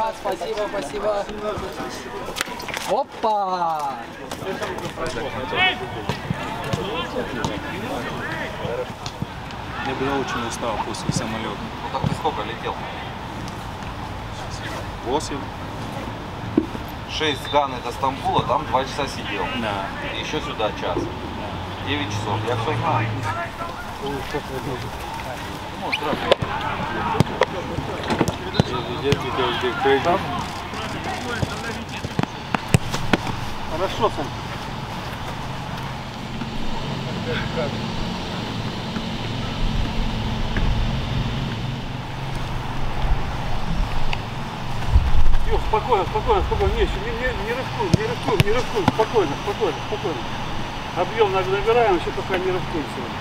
спасибо, спасибо. Опа! Я был очень устал после самолета. Ну так ты сколько летел? 8. 6 с Ганы до Стамбула, там 2 часа сидел. Да. И еще сюда час. 9 часов. Я все знаю. Ну, здравствуйте. Хорошо, Сан. Юр, спокойно, спокойно, спокойно. Не рискуй, спокойно. Объем набираем, еще пока не рискуем сегодня.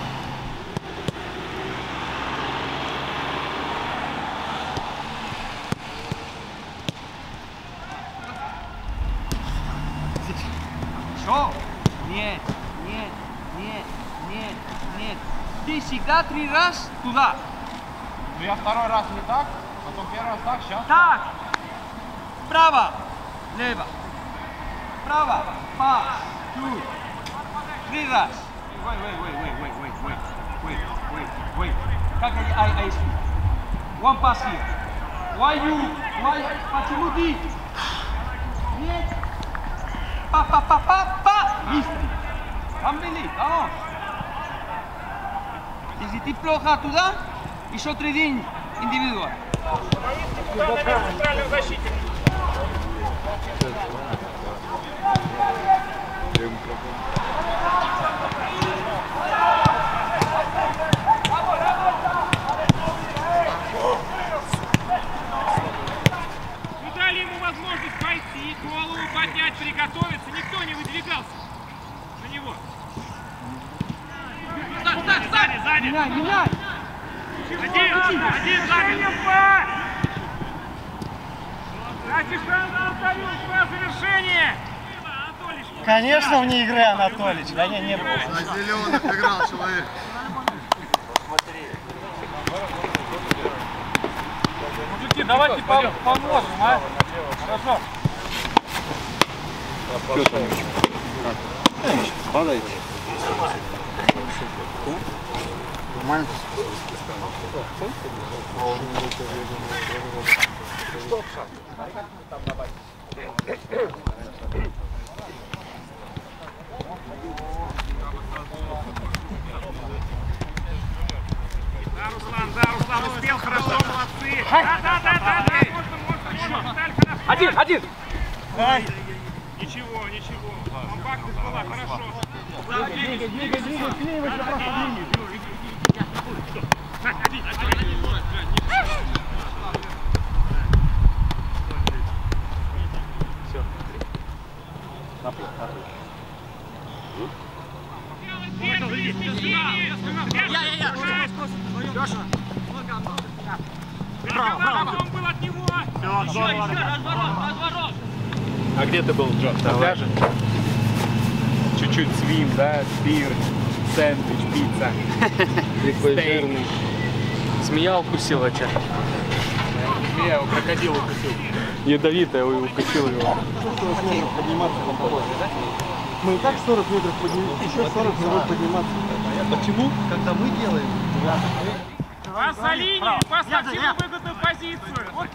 Что? Нет. Ты всегда 3 раз туда. Ну я второй раз не так, потом первый раз так, сейчас. Так. Право. Лево. Право. Пас. Тут. 3 раз. Wait. Как I speak? One pass here. Why? Почему ты? Нет. Па. Быстрый. Камбели, vamos. Если ты плохо туда, еще 3 день индивидуал. Центральный защитник. Мы дали ему возможность пойти, голову поднять, приготовиться. Никто не выдвигался на него. Сзади! Меняй! Один сзади! Завершение! Конечно, вне игры, Анатолич. Да не было. На зеленых играл человек. Мужики, давайте поможем, а? Хорошо. Падайте. Нормально. Да, Руслан успел, хорошо, молодцы. Да, можно. Один! Ничего. Компактность была, хорошо. Двигай, клеивай, просто двигай. Все. Наплыв. Право. Он был от него. Разворот. А где ты был, Джо? На пляже? Чуть-чуть свим, да? Бир, сэндвич, пицца. Стейк. Змея укусила тебя. Змея, крокодил укусил. Ядовитая укусил его. Мы и так 40 метров поднимемся, еще 40 минут подниматься. Почему? Когда мы делаем. Пас за линию, пас на всему выгодную позицию. Вот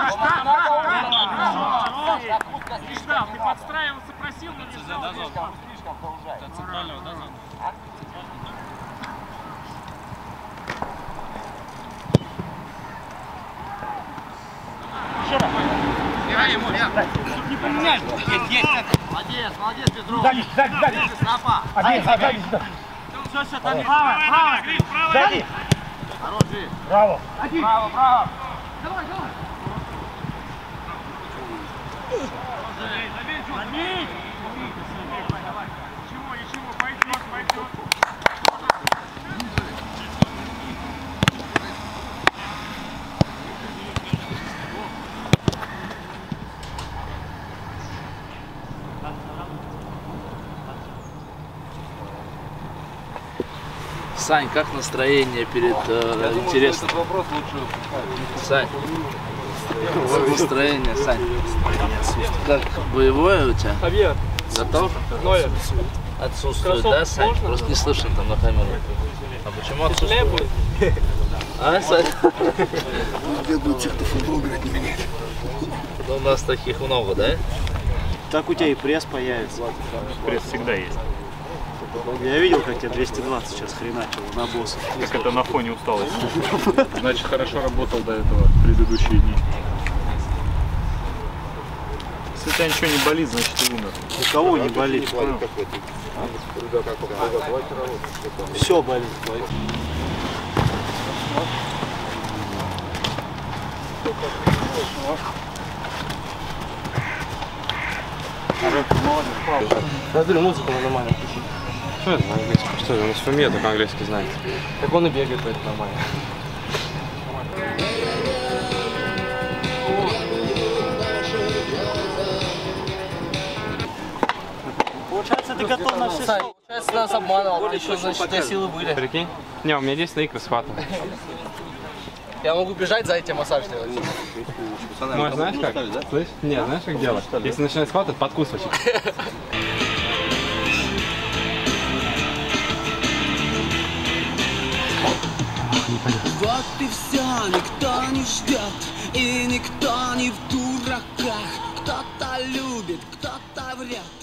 не ждал, ты подстраивался, просил, но не ждал. Слишком поужает. До центрального, да, зона? Не поменяй. Молодец, Петров. Сзади. Снапа. Сзади. Все, там Право, Гриш, право. Сзади. Хороший. Браво. Право. Давай. Ничего, пойдет. Сань, как настроение перед интересным? Этот вопрос лучше. Сань, Настроение, Сань. Как боевое у тебя? Авиа. Готов? Ноя. Отсутствует, да, Сань? Просто не слышно там на камеру. А почему отсутствует? А, Сань? Я буду тех, кто футбол играть не менять. Ну, у нас таких много, да? Так у тебя и пресс появится. Пресс всегда есть. Я видел, как тебя 220 сейчас хреначил на босса. Так это на фоне усталости. Значит, хорошо работал до этого предыдущие дни. Если у тебя ничего не болит, значит ты умер. У кого не болит? Все болит. Смотри, музыку нормально включи. Что это на английском? Что это? Он с фамилией только английский знает. Так он и бегает, это нормально. Получается, ты готов на все. Получается, нас обманывал, еще, значит, те силы были. Прикинь? Не, у меня здесь на икры схватывает. Я могу бежать, за этим массаж делать. Может, знаешь как? Слышь? Нет, знаешь как делать? Если начинает схватывать, подкусочек. Вот и все, никто не ждет, и никто не в дураках. Кто-то любит, кто-то врет.